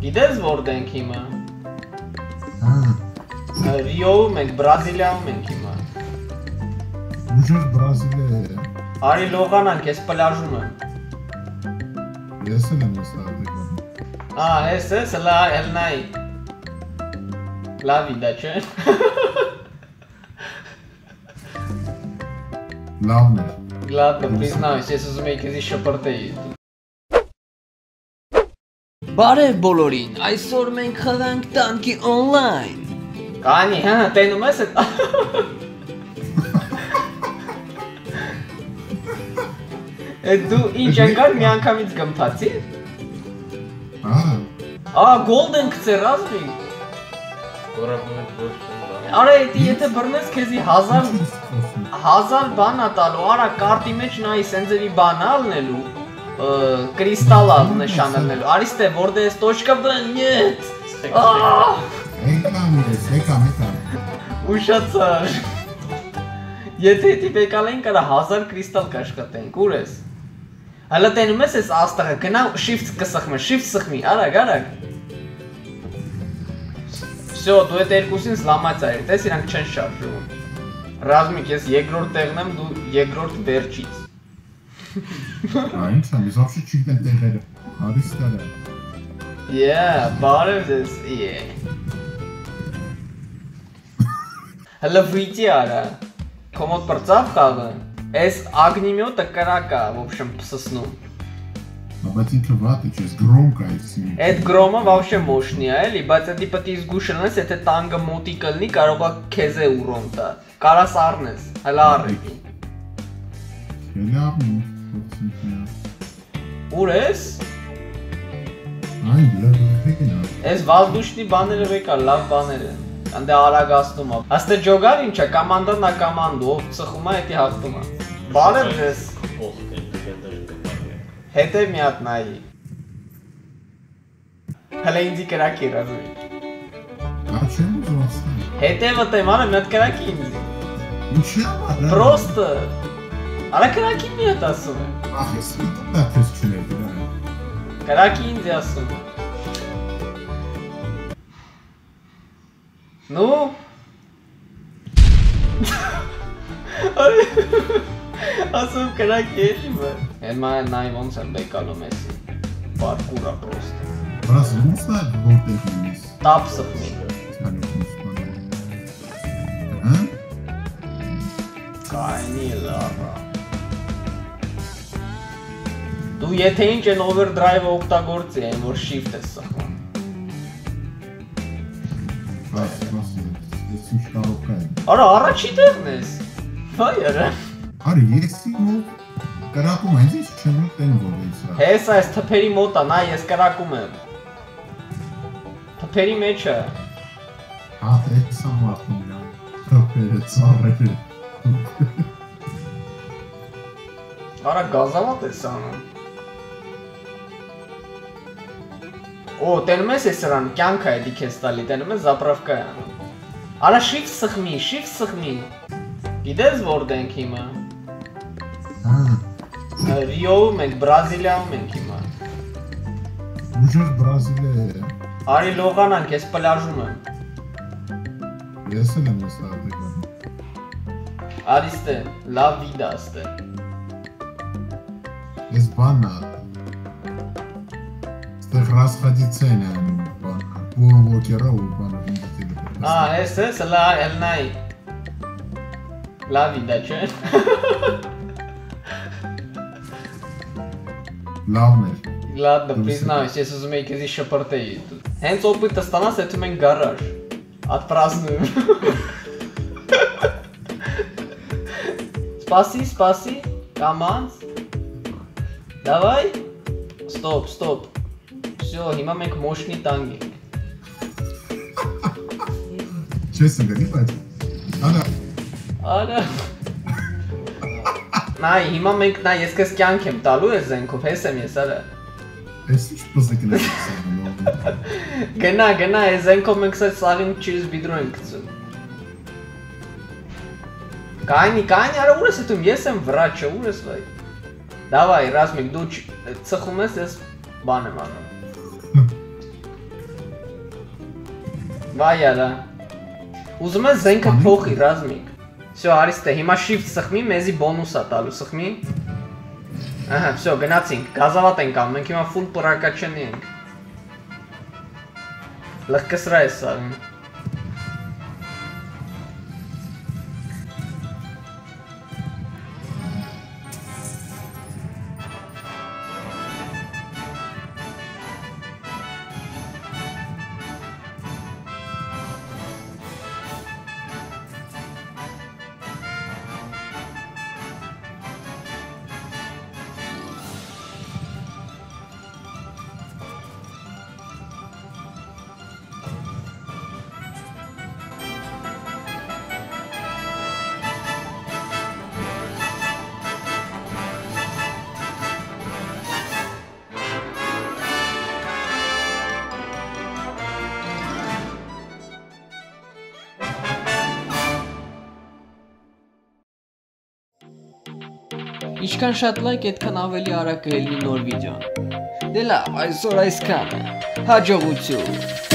Գիտես որտե ենք հիմա։ Ռիոում ենք, Բրազիլիայում ենք հիմա։ Ուժեղ Բրազիլիա է։ Արի լողանանք, ես պլաժում եմ։ Ես էլ եմ ես արդեն։ Ես, լա, էլնայի։ Լա վիդա, չէ։ Լավն է։ Ладно, признаюсь, ես ուզում եի քեզի շպրտեի։ Բարև բոլորին, այսօր մենք խաղանք տանկի օնլայն։ Կանի, հա, տենում ես էդ։ Էդ դու ինչ անգար մի անգամից գմթացիր։ Գոլդեն կծե ռազմի։ Արա էդի եթե բռնես քեզի 1000 բան ա տալու, արա կարտի մեջ նայի սենձերի բան ալնելու, կրիստալ ալ նշանելնելու, արիստե որդե ես տոչկա բն, նյետ։ Եկամ։ Ուշացար։ Եթե էդի բեկալ էին կարա 1000 կրիստալ կաշխատենք, ուր ես։ Հալա տենում ես ես աստղը, գնա shift կսխմի, shift սխմի, արագ։ Всё, դու այդ երկուսին զլամացա էր, տես իրանք չեն շարժվում։ Ռազմիկ, ես երկրորդ տեղն եմ, դու երկրորդ վերջից։ Ինչ եմ, ես вообще չգիտեմ տեղերը, արիստալը։ Բարև ձեզ, Հլը վույտի արա, կոմոդ պրծավ խաղը, ես ագնիմյոտը կրակա, в общем, պսսնում։ Բայց ինքը վատ է, չես գրոմկա էսի։ Այդ գրոմը вообще մոշնի է, էլի, բայց էդի պտի զգուշնես, եթե տանգը մոտի կլնի, կարողա քեզ է ուրոն տա, կարաս առնես, հլա առեկի։ Հելավնի, ուր ես։ Այն լրվեկին է։ Ես վազդուշնի բաները վեկա, լավ բաներ են, անդե արագաստում է։ Աստե ջոգար ինչ է, կամանդան նա կամանդու, ով ծխում է, էդի հաղթում է։ Բարև ձեզ։ Հետև մի հատ նայի։ Հլը ինձի կրակի ռազուի։ Չեմ ուզում ասել։ Հետևը տեմ արա մի հատ կրակի ինձի։ Ինչի՞ արա։ Պրոստը։ Արա կրակի մի հատ ասում եմ։ Ախ, ես դա քեզ չներ դրա։ Կրակի ինձի ասում եմ։ Նու։ Ասում կրակի էլի բար։ Հենմա նայ ոնց եմ բեկալում եսի։ Պարկուրա պրոստը։ Բրաս ոնց նա որտեղ ունես։ Տապ սխմի։ Կայնի լավա։ Դու եթե ինչ են overdrive-ը օգտագործի են, որ shift ես սխմում։ Բրաս, ես ինչ կարող կայեմ։ Արա առաջի տեղն ես։ Վայ արա։ Արի, ես մոտ կրակում են, ես չեմ տենում որ ես։ Հես այս թփերի մոտ է, նա ես կրակում եմ։ Թփերի մեջ է։ Հա, ես եմ ախում նա։ Թփերը ծառերը։ Արա գազավատ ես անում։ Օ, տենում ես սրան, կյանք է էդի քեզ տալի, տենում ես զապրավկա է անում։ Արա shift սխմի։ Գիտես որտե ենք հիմա։ Ռիոում ենք, Բրազիլիայում ենք հիմա։ Ուժեղ Բրազիլիա է։ Արի լողանանք, ես պլաժում եմ։ Ես էլ եմ ես արդեն։ Արիստե, լավ վիդա աստե։ Ես բանա։ Ստեղ ռասխադիցեն են բանա։ Ոգերա ու բանա։ Ես, լա, էլնայի։ Լավ վիդա, չէ։ Լավն է։ Ладно, признаюсь, ես ուզում եի քեզի շպրտեի։ Հենց օպիտը ստանաս, եթում ենք գարաժ։ Отпразднуем։ Спаси, կամանց։ Давай։ Ստոպ։ Всё, հիմա մենք մոշնի տանգ ենք։ Չես ընկնի, բայց։ Արա։ Նայ, հիմա մենք ես քեզ կյանք եմ տալու ես զենքով, հես եմ ես, արա։ Ես ինչ պզիկն եմ ասում։ Գնա, ես զենքով մենք սա սաղին չիզ բիդրո ենք կծում։ Կայնի, արա ուր ես հետում, ես եմ վրաչը, ուր ես վայ։ Դավայ, Ռազմիկ, դու ծխում ես, ես բան եմ անում։ Վայ արա։ Ուզում ես զենքը փոխի Ռազմիկ։ Всё, արի ստե, հիմա shift սխմի, մեզի բոնուս է տալու, սխմի։ Ահա, всё, գնացինք, գազավատ ենք անում, մենք հիմա full պրակաչենի ենք։ Լղկսրա է սա։ Ինչքան շատ լայք, այդքան ավելի արագ կլինի նոր վիդեոն։ Դե լավ, այսօր այսքանը։ Հաջողություն։